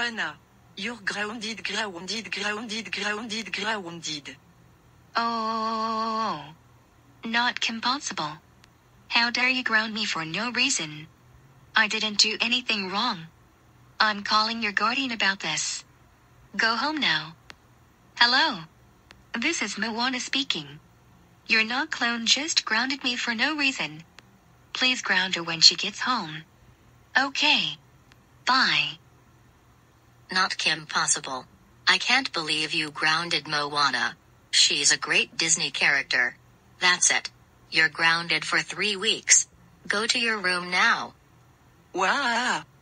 Moana. You're grounded, grounded, grounded, grounded, grounded. Oh. Not impossible. How dare you ground me for no reason? I didn't do anything wrong. I'm calling your guardian about this. Go home now. Hello. This is Moana speaking. Your knock clone just grounded me for no reason. Please ground her when she gets home. Okay. Bye. Not Kim possible. I can't believe you grounded Moana. She's a great Disney character. That's it. You're grounded for 3 weeks. Go to your room now. Wah!